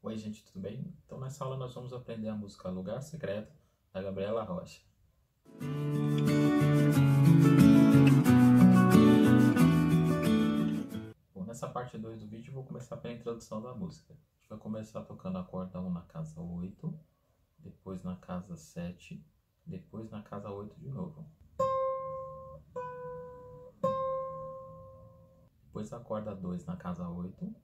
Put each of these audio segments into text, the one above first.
Oi gente, tudo bem? Então nessa aula nós vamos aprender a música Lugar Secreto, da Gabriela Rocha. Bom, nessa parte 2 do vídeo eu vou começar pela introdução da música. A gente vai começar tocando a corda 1 na casa 8, depois na casa 7, depois na casa 8 de novo. Depois a corda 2 na casa 8.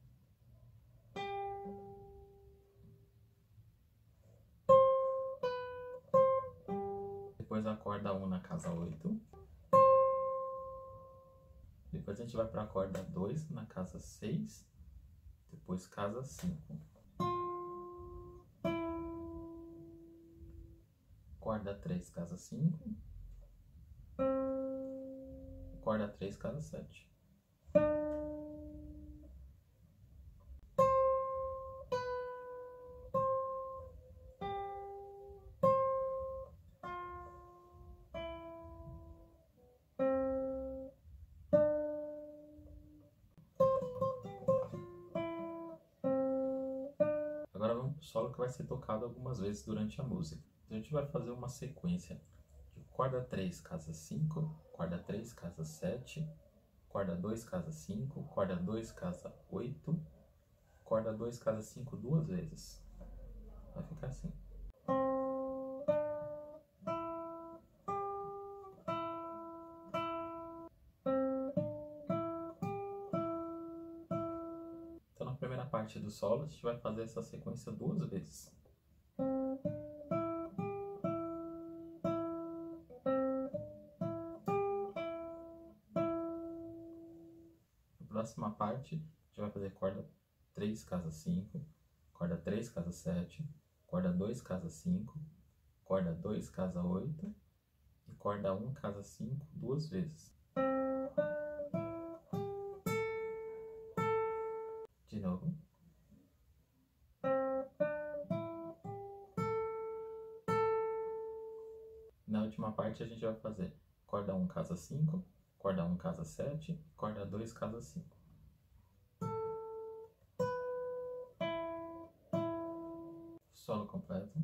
Depois a corda 1 na casa 8. Depois a gente vai para a corda 2 na casa 6. Depois casa 5. Corda 3, casa 5. Corda 3, casa 7. Agora vamos para o solo que vai ser tocado algumas vezes durante a música. A gente vai fazer uma sequência de corda 3, casa 5, corda 3, casa 7, corda 2, casa 5, corda 2, casa 8, corda 2, casa 5 duas vezes. Vai ficar assim. Então na primeira parte do solo a gente vai fazer essa sequência duas vezes. Próxima parte, a gente vai fazer corda 3, casa 5, corda 3, casa 7, corda 2, casa 5, corda 2, casa 8 e corda 1, casa 5 duas vezes. De novo. Na última parte a gente vai fazer corda 1, casa 5, corda 1, casa 7, corda 2, casa 5. Solo completo.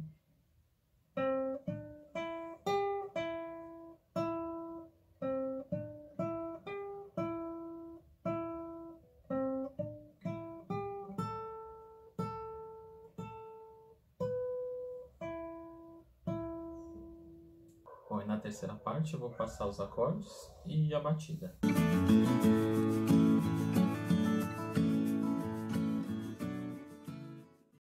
Bom, e na terceira parte eu vou passar os acordes e a batida.